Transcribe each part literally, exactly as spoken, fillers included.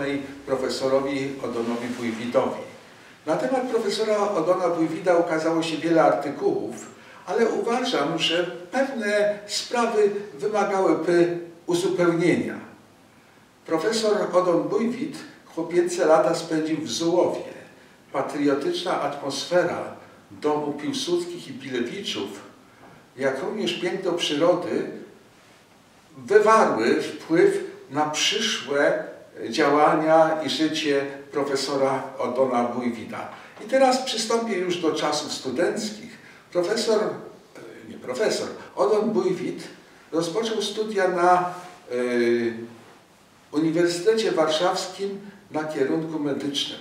poświęconej profesorowi Odonowi Bujwidowi. Na temat profesora Odona Bujwida ukazało się wiele artykułów, ale uważam, że pewne sprawy wymagałyby uzupełnienia. Profesor Odon Bujwid chłopięce lata spędził w Zułowie. Patriotyczna atmosfera domu Piłsudskich i Bilewiczów, jak również piękno przyrody, wywarły wpływ na przyszłe działania i życie profesora Odona Bujwida. I teraz przystąpię już do czasów studenckich. Profesor, nie profesor, Odon Bujwid rozpoczął studia na y, Uniwersytecie Warszawskim na kierunku medycznym.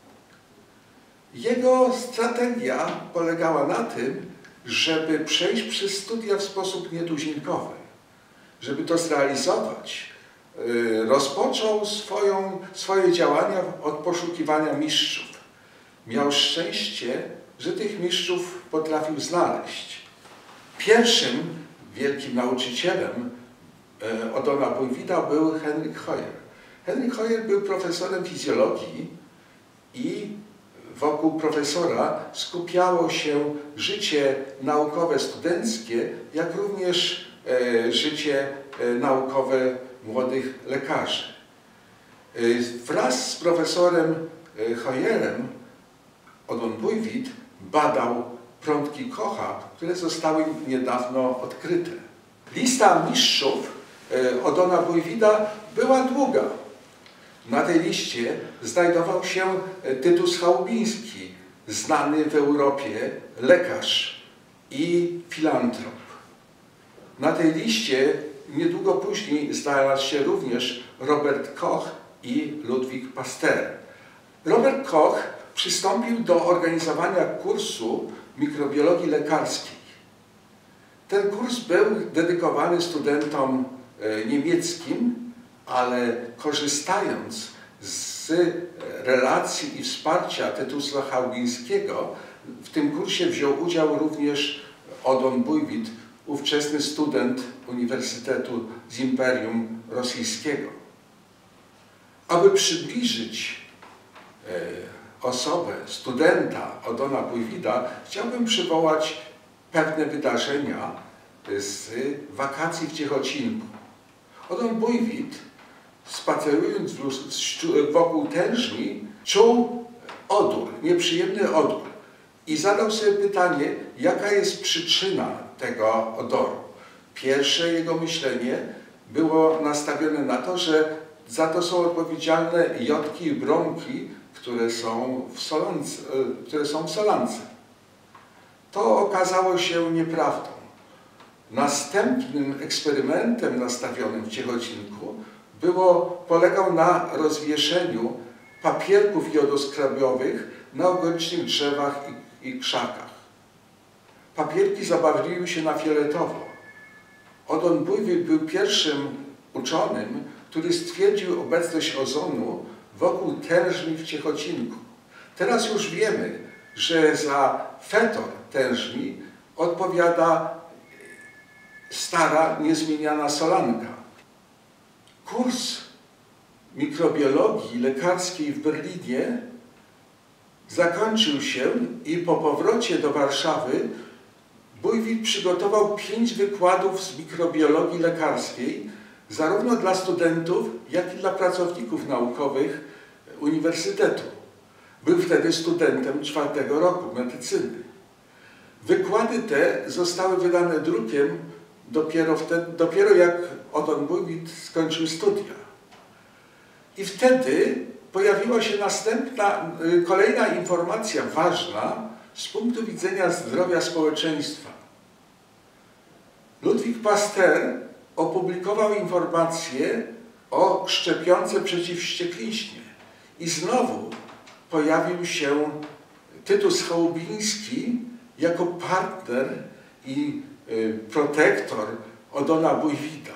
Jego strategia polegała na tym, żeby przejść przez studia w sposób nietuzinkowy. Żeby to zrealizować, yy, rozpoczął swoją, swoje działania od poszukiwania mistrzów. Miał szczęście, że tych mistrzów potrafił znaleźć. Pierwszym wielkim nauczycielem yy, Odona Bujwida był Henryk Hoyer. Henryk Hoyer był profesorem fizjologii i wokół profesora skupiało się życie naukowe studenckie, jak również e, życie e, naukowe młodych lekarzy. E, wraz z profesorem e, Hoyerem Odon Bujwid badał prądki Kocha, które zostały niedawno odkryte. Lista mistrzów e, Odona Bujwida była długa. Na tej liście znajdował się Tytus Chałubiński, znany w Europie lekarz i filantrop. Na tej liście niedługo później znalazł się również Robert Koch i Ludwik Pasteur. Robert Koch przystąpił do organizowania kursu mikrobiologii lekarskiej. Ten kurs był dedykowany studentom niemieckim, ale korzystając z relacji i wsparcia Tytusa Chałubińskiego, w tym kursie wziął udział również Odon Bujwid, ówczesny student Uniwersytetu z Imperium Rosyjskiego. Aby przybliżyć e, osobę, studenta Odona Bujwida, chciałbym przywołać pewne wydarzenia z wakacji w Ciechocinku. Odon Bujwid, spacerując wokół tężni, czuł odór, nieprzyjemny odór i zadał sobie pytanie, jaka jest przyczyna tego odoru. Pierwsze jego myślenie było nastawione na to, że za to są odpowiedzialne jodki i bromki, które są w solance. Które są w solance. To okazało się nieprawdą. Następnym eksperymentem nastawionym w Ciechocinku było, polegał na rozwieszeniu papierków jodoskrabiowych na okolicznych drzewach i, i krzakach. Papierki zabarwiły się na fioletowo. Odon Bujwid był pierwszym uczonym, który stwierdził obecność ozonu wokół tężni w Ciechocinku. Teraz już wiemy, że za fetor tężni odpowiada stara, niezmieniana solanka. Kurs mikrobiologii lekarskiej w Berlinie zakończył się i po powrocie do Warszawy Bujwid przygotował pięć wykładów z mikrobiologii lekarskiej, zarówno dla studentów, jak i dla pracowników naukowych Uniwersytetu. Był wtedy studentem czwartego roku medycyny. Wykłady te zostały wydane drukiem dopiero, wtedy, dopiero jak Odon Bujwid skończył studia. I wtedy pojawiła się następna, kolejna informacja ważna z punktu widzenia zdrowia społeczeństwa. Ludwik Pasteur opublikował informację o szczepionce przeciw wściekliźnie. I znowu pojawił się Tytus Chałubiński jako partner i y, protektor Odona Bujwida.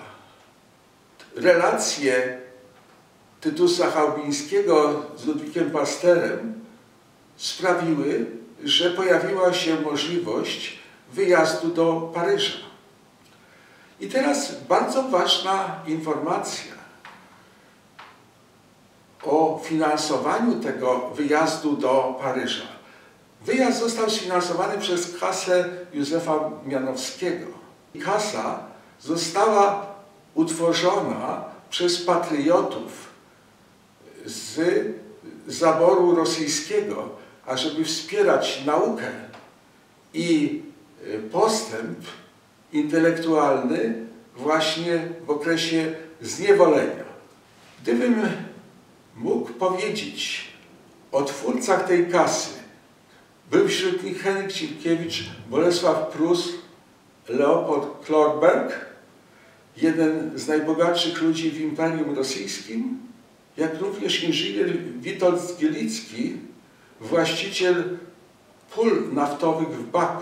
Relacje Tytusa Chałubińskiego z Ludwikiem Pasteurem sprawiły, że pojawiła się możliwość wyjazdu do Paryża. I teraz bardzo ważna informacja o o finansowaniu tego wyjazdu do Paryża. Wyjazd został sfinansowany przez kasę Józefa Mianowskiego. Kasa została utworzona przez patriotów z zaboru rosyjskiego, ażeby wspierać naukę i postęp intelektualny właśnie w okresie zniewolenia. Gdybym mógł powiedzieć o twórcach tej kasy, był wśród nich Henryk Sienkiewicz, Bolesław Prus, Leopold Klorberg, jeden z najbogatszych ludzi w Imperium Rosyjskim, jak również inżynier Witold Zgielicki, właściciel pól naftowych w Baku.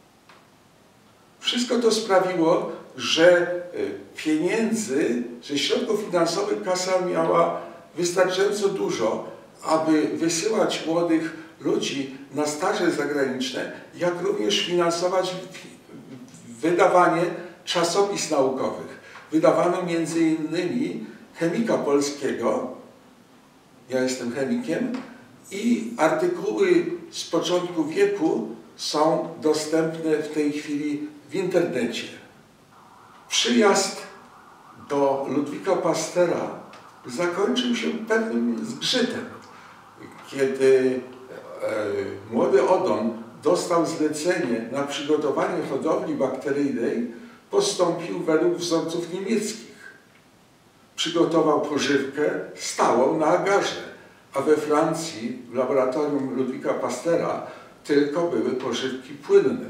Wszystko to sprawiło, że pieniędzy, że środków finansowych kasa miała wystarczająco dużo, aby wysyłać młodych ludzi na staże zagraniczne, jak również finansować wydawanie czasopism naukowych. Wydawano między innymi Chemika Polskiego, ja jestem chemikiem, i artykuły z początku wieku są dostępne w tej chwili w internecie. Przyjazd do Ludwika Pastera zakończył się pewnym zgrzytem, kiedy e, młody Odon dostał zlecenie na przygotowanie hodowli bakteryjnej, postąpił według wzorców niemieckich. Przygotował pożywkę stałą na agarze, a we Francji w laboratorium Ludwika Pastera tylko były pożywki płynne.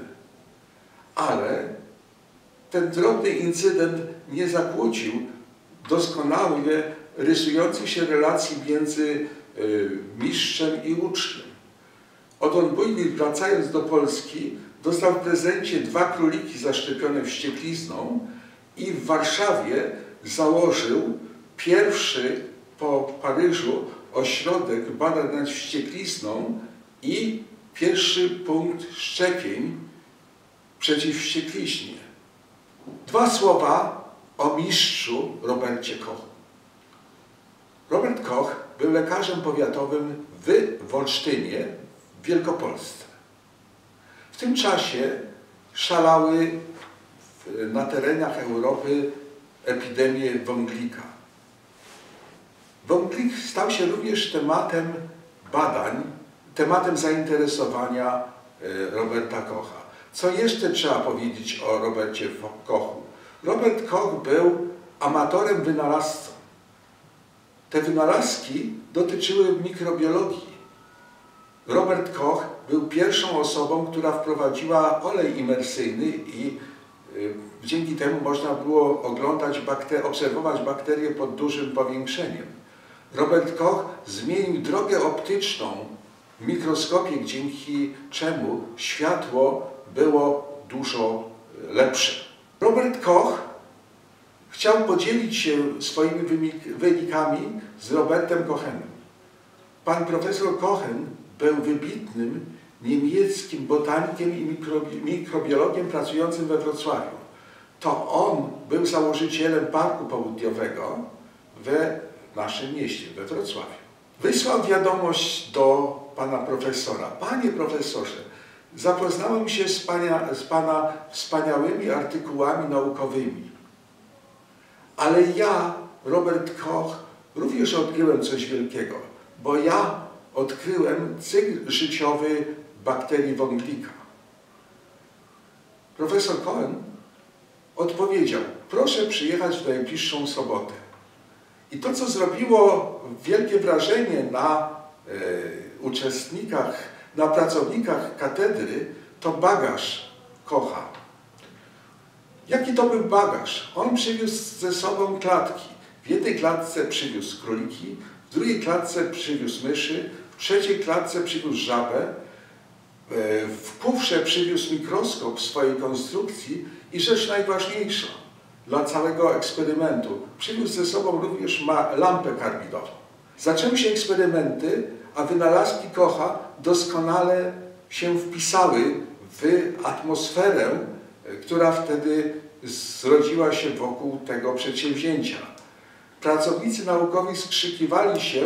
Ale ten drobny incydent nie zakłócił doskonałych, rysujących się relacji między y, mistrzem i uczniem. Odon Bujnik, wracając do Polski, dostał w prezencie dwa króliki zaszczepione wścieklizną i w Warszawie założył pierwszy po Paryżu ośrodek badań nad wścieklizną i pierwszy punkt szczepień przeciw wściekliźnie. Dwa słowa o mistrzu Robercie Kochu. Robert Koch był lekarzem powiatowym w Wolsztynie w Wielkopolsce. W tym czasie szalały na terenach Europy epidemie wąglika. Wąglik stał się również tematem badań, tematem zainteresowania Roberta Kocha. Co jeszcze trzeba powiedzieć o Robercie Kochu? Robert Koch był amatorem wynalazcą. Te wynalazki dotyczyły mikrobiologii. Robert Koch był pierwszą osobą, która wprowadziła olej imersyjny i y, dzięki temu można było oglądać bakter- obserwować bakterie pod dużym powiększeniem. Robert Koch zmienił drogę optyczną w mikroskopie, dzięki czemu światło było dużo lepsze. Robert Koch chciał podzielić się swoimi wynikami z Robertem Kochenem. Pan profesor Kochen był wybitnym niemieckim botanikiem i mikrobiologiem pracującym we Wrocławiu. To on był założycielem Parku Południowego we naszym mieście, we Wrocławiu. Wysłał wiadomość do pana profesora. Panie profesorze, zapoznałem się z pana, z pana wspaniałymi artykułami naukowymi, ale ja, Robert Koch, również odkryłem coś wielkiego, bo ja odkryłem cykl życiowy bakterii wąglika. Profesor Cohen odpowiedział: proszę przyjechać w najbliższą sobotę. I to, co zrobiło wielkie wrażenie na e, uczestnikach, na pracownikach katedry, to bagaż Kocha. Jaki to był bagaż? On przywiózł ze sobą klatki. W jednej klatce przywiózł króliki, w drugiej klatce przywiózł myszy, w trzeciej klatce przywiózł żabę, w kufrze przywiózł mikroskop swojej konstrukcji i rzecz najważniejsza dla całego eksperymentu, przywiózł ze sobą również lampę karbidową. Zaczęły się eksperymenty, a wynalazki Kocha doskonale się wpisały w atmosferę, która wtedy zrodziła się wokół tego przedsięwzięcia. Pracownicy naukowi skrzykiwali się,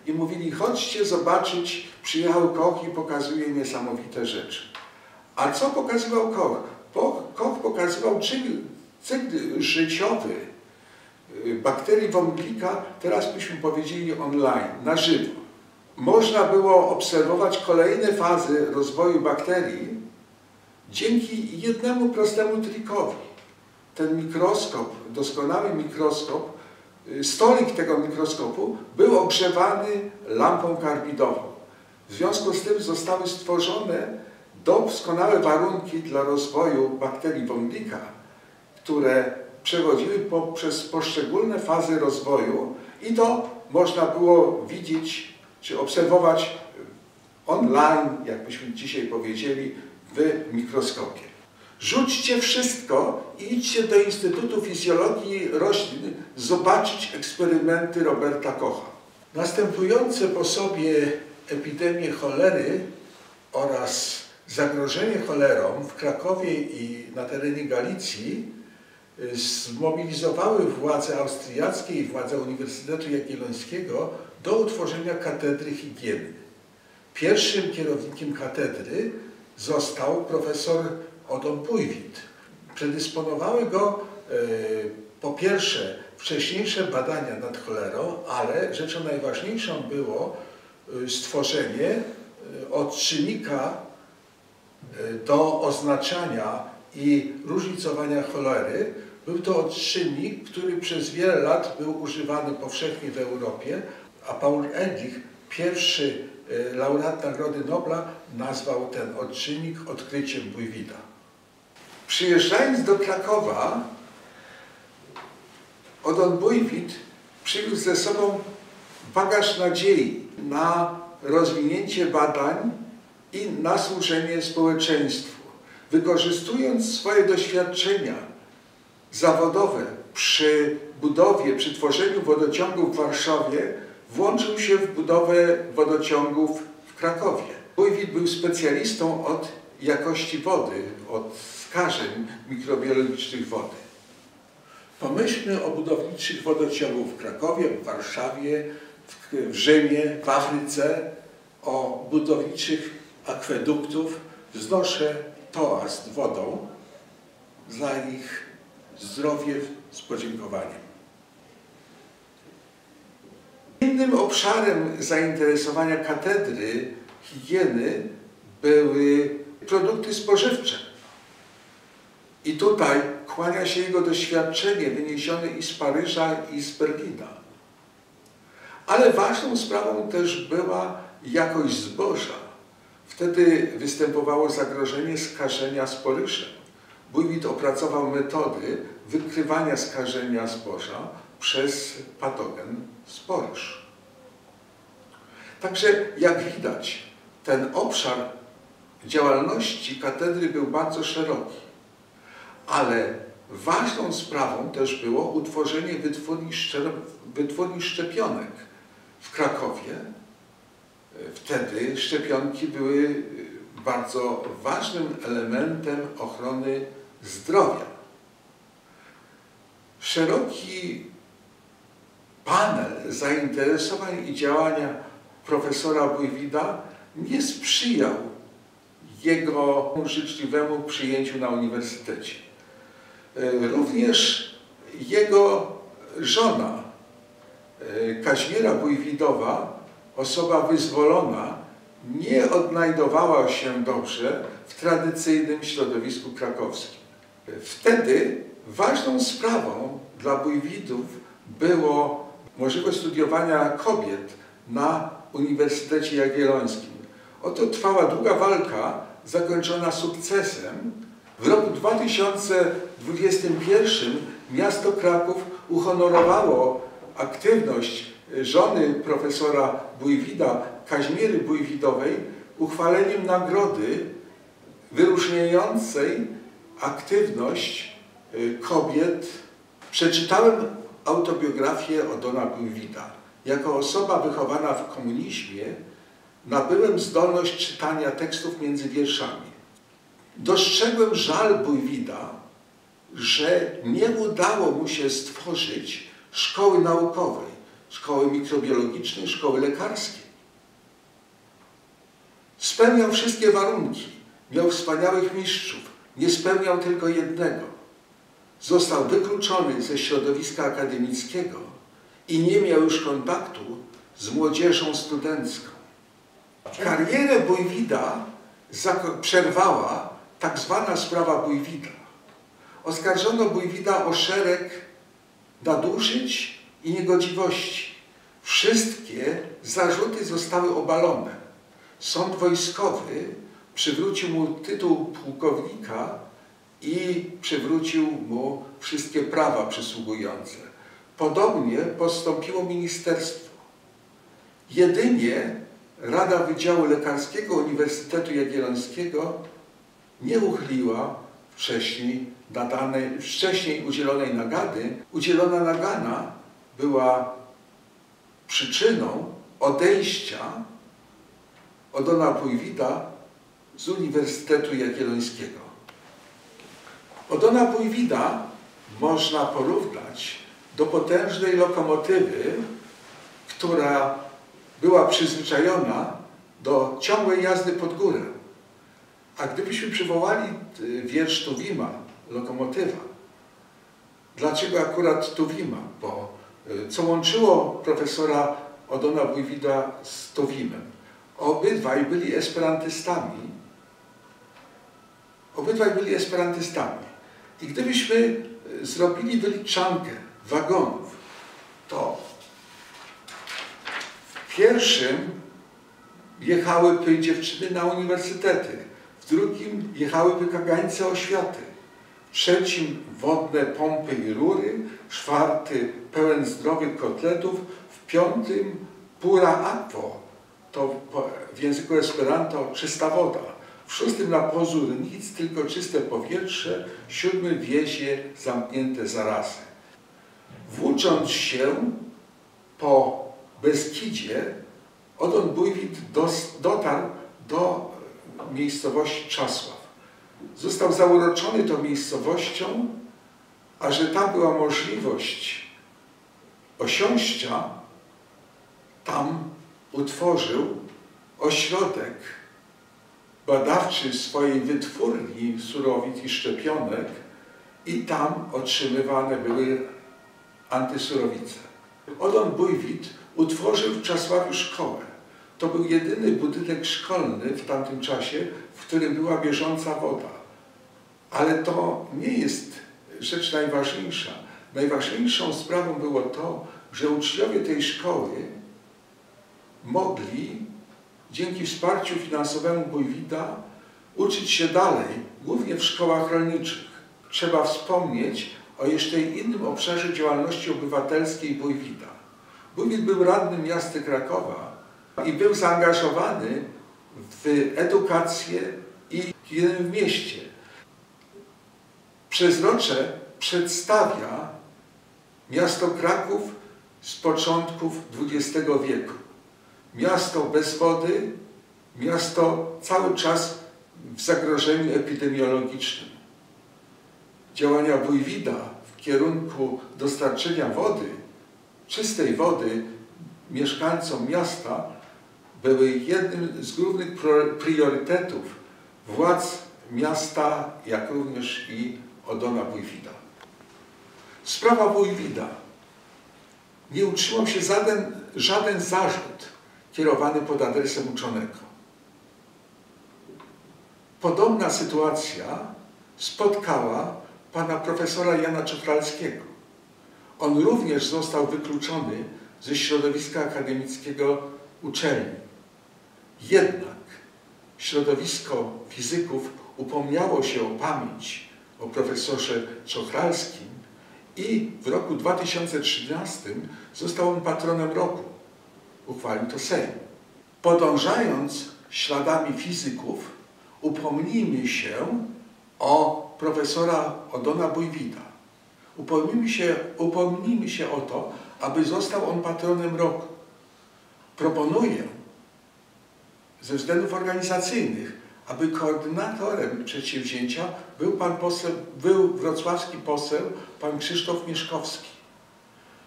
i mówili: chodźcie zobaczyć, przyjechał Koch i pokazuje niesamowite rzeczy. A co pokazywał Koch? Koch pokazywał cykl życiowy bakterii wąglika, teraz byśmy powiedzieli online, na żywo. Można było obserwować kolejne fazy rozwoju bakterii dzięki jednemu prostemu trikowi. Ten mikroskop, doskonały mikroskop, stolik tego mikroskopu był ogrzewany lampą karbidową. W związku z tym zostały stworzone doskonałe warunki dla rozwoju bakterii wąglika, które przechodziły poprzez poszczególne fazy rozwoju i to można było widzieć czy obserwować online, jakbyśmy dzisiaj powiedzieli, w mikroskopie. Rzućcie wszystko i idźcie do Instytutu Fizjologii Roślin zobaczyć eksperymenty Roberta Kocha. Następujące po sobie epidemie cholery oraz zagrożenie cholerą w Krakowie i na terenie Galicji zmobilizowały władze austriackie i władze Uniwersytetu Jagiellońskiego do utworzenia katedry higieny. Pierwszym kierownikiem katedry został profesor Odon Bujwit. Predysponowały go e, po pierwsze wcześniejsze badania nad cholerą, ale rzeczą najważniejszą było stworzenie e, odczynnika e, do oznaczania i różnicowania cholery. Był to odczynnik, który przez wiele lat był używany powszechnie w Europie, a Paul Ehrlich, pierwszy laureat Nagrody Nobla, nazwał ten odczynnik odkryciem Bujwita. Przyjeżdżając do Krakowa, Odon Bujwit przywiózł ze sobą bagaż nadziei na rozwinięcie badań i na służenie społeczeństwu. Wykorzystując swoje doświadczenia zawodowe przy budowie, przy tworzeniu wodociągów w Warszawie, włączył się w budowę wodociągów w Krakowie. Bujwit był specjalistą od jakości wody, od skażeń mikrobiologicznych wody. Pomyślmy o budowniczych wodociągów w Krakowie, w Warszawie, w Rzymie, w Afryce, o budowniczych akweduktów. Wznoszę toast wodą za ich zdrowie z podziękowaniem. Innym obszarem zainteresowania katedry higieny były produkty spożywcze. I tutaj kłania się jego doświadczenie wyniesione i z Paryża, i z Berlina. Ale ważną sprawą też była jakość zboża. Wtedy występowało zagrożenie skażenia sporyszem. Bujwit opracował metody wykrywania skażenia zboża przez patogen sporyż. Także jak widać, ten obszar działalności katedry był bardzo szeroki, ale ważną sprawą też było utworzenie wytwórni, wytwórni szczepionek w Krakowie. Wtedy szczepionki były bardzo ważnym elementem ochrony zdrowia. Szeroki panel zainteresowań i działania profesora Bujwita nie sprzyjał jego życzliwemu przyjęciu na uniwersytecie. Również jego żona, Kazimiera Bujwitowa, osoba wyzwolona, nie odnajdowała się dobrze w tradycyjnym środowisku krakowskim. Wtedy ważną sprawą dla Bujwitów było możliwość studiowania kobiet na Uniwersytecie Jagiellońskim. Oto trwała długa walka, zakończona sukcesem. W roku dwa tysiące dwudziestym pierwszym miasto Kraków uhonorowało aktywność żony profesora Bujwita, Kazimiery Bujwitowej, uchwaleniem nagrody wyróżniającej aktywność kobiet. Przeczytałem autobiografię Odona Bujwita. Jako osoba wychowana w komunizmie nabyłem zdolność czytania tekstów między wierszami. Dostrzegłem żal Bujwita, że nie udało mu się stworzyć szkoły naukowej, szkoły mikrobiologicznej, szkoły lekarskiej. Spełniał wszystkie warunki, miał wspaniałych mistrzów, nie spełniał tylko jednego. Został wykluczony ze środowiska akademickiego i nie miał już kontaktu z młodzieżą studencką. Karierę Bójwida przerwała tak zwana sprawa Bójwida. Oskarżono Bójwida o szereg nadużyć i niegodziwości. Wszystkie zarzuty zostały obalone. Sąd wojskowy przywrócił mu tytuł pułkownika i przywrócił mu wszystkie prawa przysługujące. Podobnie postąpiło ministerstwo. Jedynie Rada Wydziału Lekarskiego Uniwersytetu Jagiellońskiego nie uchyliła wcześniej, nadanej, wcześniej udzielonej nagany. Udzielona nagana była przyczyną odejścia Oddona Bójwida z Uniwersytetu Jagiellońskiego. Oddona Bójwida można porównać do potężnej lokomotywy, która była przyzwyczajona do ciągłej jazdy pod górę. A gdybyśmy przywołali wiersz Tuwima, Lokomotywa, dlaczego akurat Tuwima? Bo co łączyło profesora Oddona Bójwida z Tuwimem? Obydwaj byli esperantystami. Obydwaj byli esperantystami. I gdybyśmy zrobili wyliczankę wagonów, to w pierwszym jechałyby dziewczyny na uniwersytety, w drugim jechałyby kagańce oświaty, w trzecim wodne pompy i rury, w czwarty pełen zdrowych kotletów, w piątym pura aquo, to w języku esperanto czysta woda, w szóstym na pozór nic, tylko czyste powietrze, w siódmym wiezie zamknięte zarazy. Włócząc się po Beskidzie, Oddon Bójwid dotarł do miejscowości Czasław. Został zauroczony tą miejscowością, a że tam była możliwość osiąścia, tam utworzył ośrodek badawczy swojej wytwórni surowic i szczepionek i tam otrzymywane były antysurowice. Oddon Bójwid utworzył w Czasławiu szkołę. To był jedyny budynek szkolny w tamtym czasie, w którym była bieżąca woda. Ale to nie jest rzecz najważniejsza. Najważniejszą sprawą było to, że uczniowie tej szkoły mogli dzięki wsparciu finansowemu Bójwida uczyć się dalej, głównie w szkołach rolniczych. Trzeba wspomnieć o jeszcze innym obszarze działalności obywatelskiej Bójwida. Bójwid był radnym miasta Krakowa i był zaangażowany w edukację i higienę w mieście. Przezrocze przedstawia miasto Kraków z początków dwudziestego wieku. Miasto bez wody, miasto cały czas w zagrożeniu epidemiologicznym. Działania Bójwida w kierunku dostarczenia wody, czystej wody mieszkańcom miasta były jednym z głównych priorytetów władz miasta, jak również i Oddona Bójwida. Sprawa Bójwida. Nie utrzymał się żaden, żaden zarzut kierowany pod adresem uczonego. Podobna sytuacja spotkała pana profesora Jana Czochralskiego. On również został wykluczony ze środowiska akademickiego uczelni. Jednak środowisko fizyków upomniało się o pamięć o profesorze Czochralskim i w roku dwa tysiące trzynastym został on patronem roku. Uchwalił to Sejm. Podążając śladami fizyków, upomnijmy się o profesora Oddona Bójwida. Upomnijmy się, upomnijmy się o to, aby został on patronem roku. Proponuję ze względów organizacyjnych, aby koordynatorem przedsięwzięcia był pan poseł, był wrocławski poseł, pan Krzysztof Mieszkowski.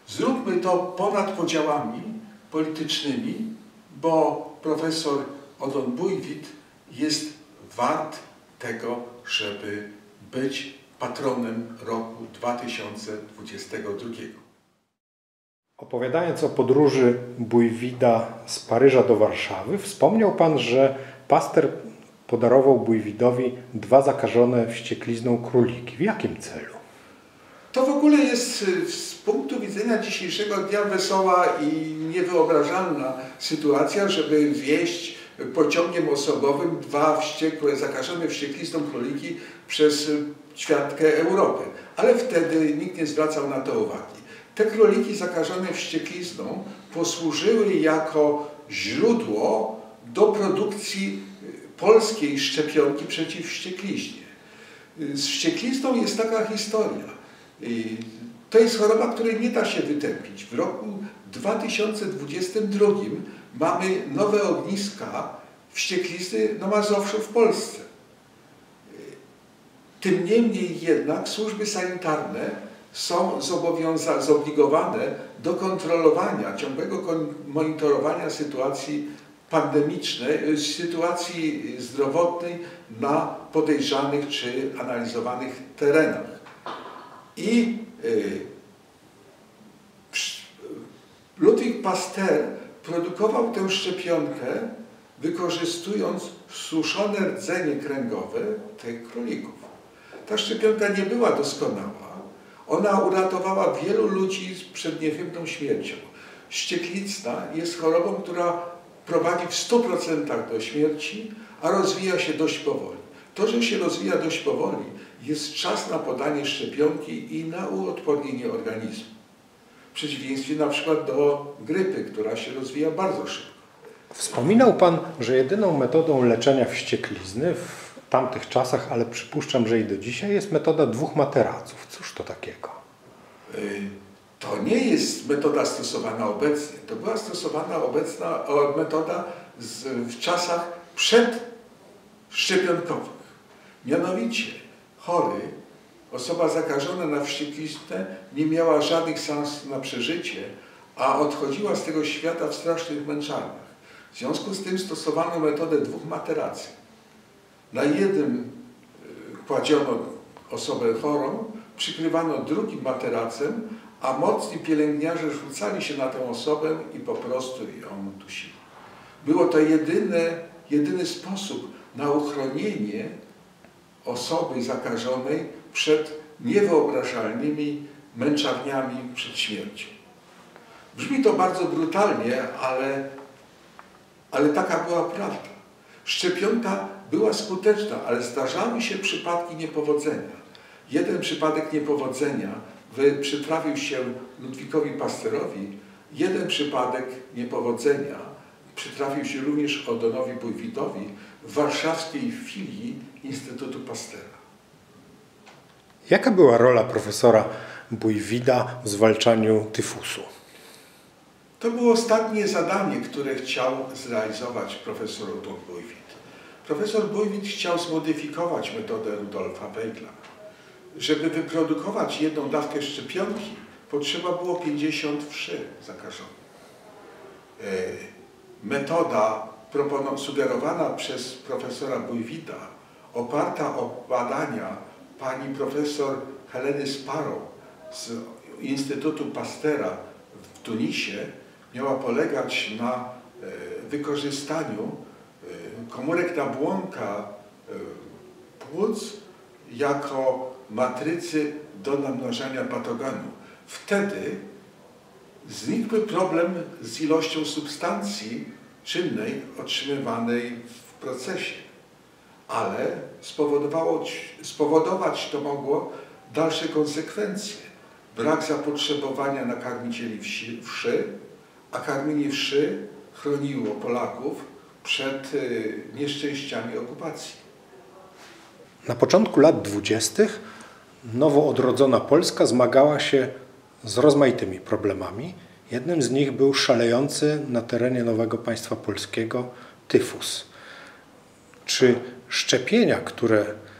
Zróbmy to ponad podziałami politycznymi, bo profesor Odon Bujwit jest wart tego, żeby być patronem roku dwa tysiące dwudziestego drugiego. Opowiadając o podróży Bujwida z Paryża do Warszawy, wspomniał Pan, że Pasteur podarował Bujwidowi dwa zakażone wścieklizną króliki. W jakim celu? To w ogóle jest z punktu widzenia dzisiejszego dnia wesoła i niewyobrażalna sytuacja, żeby wieźć pociągiem osobowym dwa wściekłe, zakażone wścieklizną króliki przez ćwiartkę Europy. Ale wtedy nikt nie zwracał na to uwagi. Te króliki zakażone wścieklizną posłużyły jako źródło do produkcji polskiej szczepionki przeciw wściekliźnie. Z wścieklizną jest taka historia. To jest choroba, której nie da się wytępić. W roku dwa tysiące dwudziestym drugim mamy nowe ogniska wścieklizny na Mazowszu w Polsce. Tym niemniej jednak służby sanitarne są zobowiązane, zobligowane do kontrolowania, ciągłego monitorowania sytuacji pandemicznej, sytuacji zdrowotnej na podejrzanych czy analizowanych terenach. I y, Ludwik Pasteur produkował tę szczepionkę, wykorzystując suszone rdzenie kręgowe tych królików. Ta szczepionka nie była doskonała. Ona uratowała wielu ludzi przed niechybną śmiercią. Wścieklizna jest chorobą, która prowadzi w stu procentach do śmierci, a rozwija się dość powoli. To, że się rozwija dość powoli, jest czas na podanie szczepionki i na uodpornienie organizmu. W przeciwieństwie na przykład do grypy, która się rozwija bardzo szybko. Wspominał Pan, że jedyną metodą leczenia wścieklizny w tamtych czasach, ale przypuszczam, że i do dzisiaj, jest metoda dwóch materaców. Cóż to takiego? To nie jest metoda stosowana obecnie. To była stosowana obecna metoda z, w czasach przedszczepionkowych. Mianowicie chory, osoba zakażona na wściekliznę nie miała żadnych szans na przeżycie, a odchodziła z tego świata w strasznych męczarniach. W związku z tym stosowano metodę dwóch materacji. Na jednym kładziono osobę chorą, przykrywano drugim materacem, a mocni pielęgniarze rzucali się na tę osobę i po prostu ją dusili. Było to jedyne, jedyny sposób na uchronienie osoby zakażonej przed niewyobrażalnymi męczarniami przed śmiercią. Brzmi to bardzo brutalnie, ale, ale taka była prawda. Szczepionka była skuteczna, ale zdarzały się przypadki niepowodzenia. Jeden przypadek niepowodzenia przytrafił się Ludwikowi Pasteurowi, jeden przypadek niepowodzenia przytrafił się również Odonowi Bujwidowi w warszawskiej filii Instytutu Pasteura. Jaka była rola profesora Bujwida w zwalczaniu tyfusu? To było ostatnie zadanie, które chciał zrealizować profesor Odon Bujwit. Profesor Bujwit chciał zmodyfikować metodę Rudolfa Weigla. Żeby wyprodukować jedną dawkę szczepionki, potrzeba było pięćdziesiąt wszy zakażonych. Metoda sugerowana przez profesora Bujwida, oparta o badania pani profesor Heleny Sparrow z Instytutu Pasteura w Tunisie, miała polegać na wykorzystaniu komórek nabłonka płuc jako matrycy do namnażania patogenu. Wtedy znikły problem z ilością substancji czynnej otrzymywanej w procesie, ale spowodowało, spowodować to mogło dalsze konsekwencje. Brak zapotrzebowania na karmicieli wszy, a karmienie wszy chroniło Polaków przed nieszczęściami okupacji. Na początku lat dwudziestych nowo odrodzona Polska zmagała się z rozmaitymi problemami. Jednym z nich był szalejący na terenie nowego państwa polskiego tyfus. Czy szczepienia, które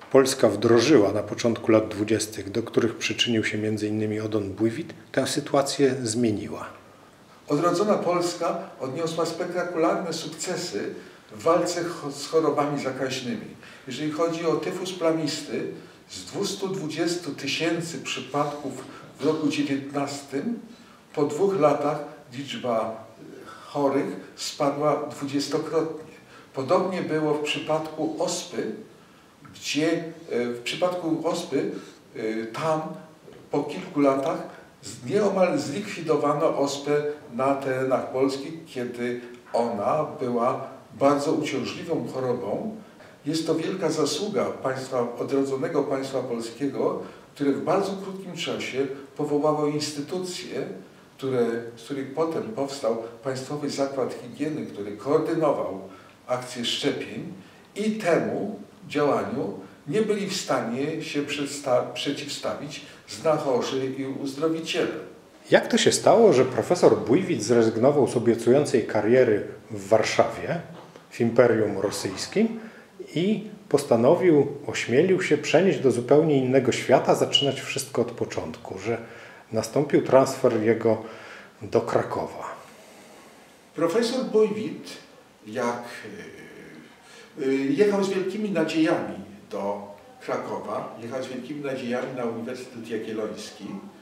Polska wdrożyła na początku lat dwudziestych, do których przyczynił się między innymi Odon Bujwit, tę sytuację zmieniła. Odrodzona Polska odniosła spektakularne sukcesy w walce z chorobami zakaźnymi. Jeżeli chodzi o tyfus plamisty, z dwustu dwudziestu tysięcy przypadków w roku dziewiętnastym, po dwóch latach liczba chorych spadła dwudziestokrotnie. Podobnie było w przypadku ospy, gdzie w przypadku ospy tam po kilku latach nieomal zlikwidowano ospę na terenach Polski, kiedy ona była bardzo uciążliwą chorobą. Jest to wielka zasługa państwa, odrodzonego państwa polskiego, które w bardzo krótkim czasie powołało instytucje, które, z których potem powstał Państwowy Zakład Higieny, który koordynował akcje szczepień i temu działaniu nie byli w stanie się przeciwstawić znachorzy i uzdrowiciele. Jak to się stało, że profesor Bujwit zrezygnował z obiecującej kariery w Warszawie, w Imperium Rosyjskim i postanowił, ośmielił się przenieść do zupełnie innego świata, zaczynać wszystko od początku, że nastąpił transfer jego do Krakowa? Profesor Bujwit, jak jechał z wielkimi nadziejami do Krakowa, jechał z wielkimi nadziejami na Uniwersytet Jagielloński,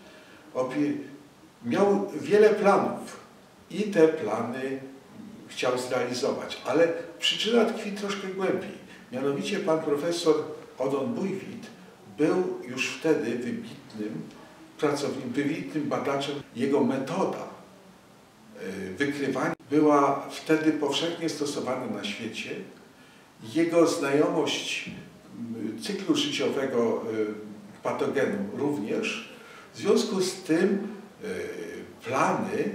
miał wiele planów i te plany chciał zrealizować, ale przyczyna tkwi troszkę głębiej. Mianowicie pan profesor Odon Bujwit był już wtedy wybitnym pracownikiem, wybitnym badaczem. Jego metoda wykrywania była wtedy powszechnie stosowana na świecie. Jego znajomość cyklu życiowego patogenu również. W związku z tym plany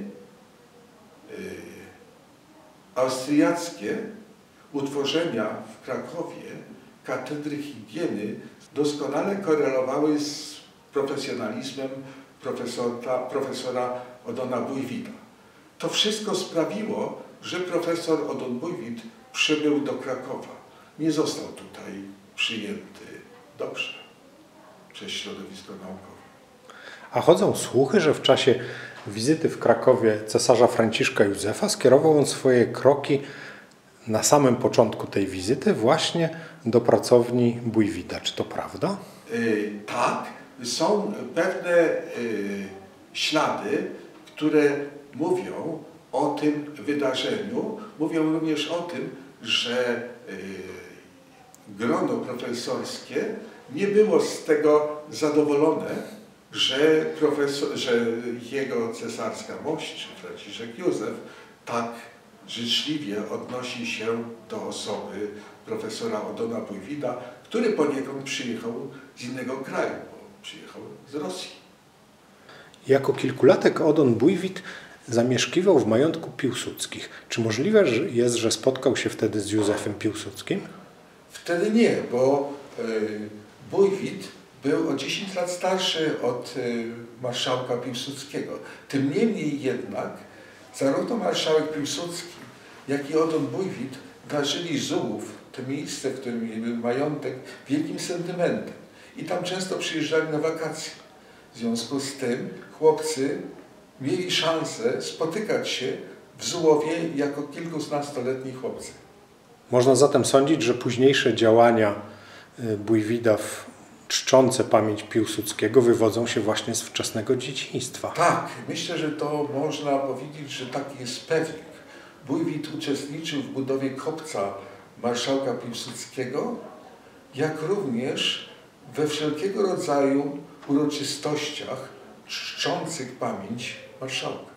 austriackie utworzenia w Krakowie katedry higieny doskonale korelowały z profesjonalizmem profesora, profesora Odona Bujwita. To wszystko sprawiło, że profesor Odon Bujwit przybył do Krakowa. Nie został tutaj przyjęty dobrze przez środowisko naukowe. A chodzą słuchy, że w czasie wizyty w Krakowie cesarza Franciszka Józefa skierował on swoje kroki na samym początku tej wizyty właśnie do pracowni Bujwita. Czy to prawda? Yy, tak. Są pewne yy, ślady, które mówią o tym wydarzeniu. Mówią również o tym, że yy, grono profesorskie nie było z tego zadowolone, że, profesor, że jego cesarska mość, czy Franciszek Józef, tak życzliwie odnosi się do osoby profesora Odona Bujwita, który poniekąd przyjechał z innego kraju, bo przyjechał z Rosji. Jako kilkulatek Odon Bujwit zamieszkiwał w majątku Piłsudskich. Czy możliwe jest, że spotkał się wtedy z Józefem Piłsudskim? Wtedy nie, bo y, Bujwit był o dziesięć lat starszy od y, marszałka Piłsudskiego. Tym niemniej jednak zarówno marszałek Piłsudski, jak i Odon Bujwit darzyli Zułów, to miejsce, w którym był majątek, wielkim sentymentem. I tam często przyjeżdżali na wakacje. W związku z tym chłopcy mieli szansę spotykać się w Zułowie jako kilkunastoletni chłopcy. Można zatem sądzić, że późniejsze działania Bujwita czczące pamięć Piłsudskiego wywodzą się właśnie z wczesnego dzieciństwa. Tak, myślę, że to można powiedzieć, że taki jest pewnik. Bujwit uczestniczył w budowie kopca marszałka Piłsudskiego, jak również we wszelkiego rodzaju uroczystościach czczących pamięć marszałka.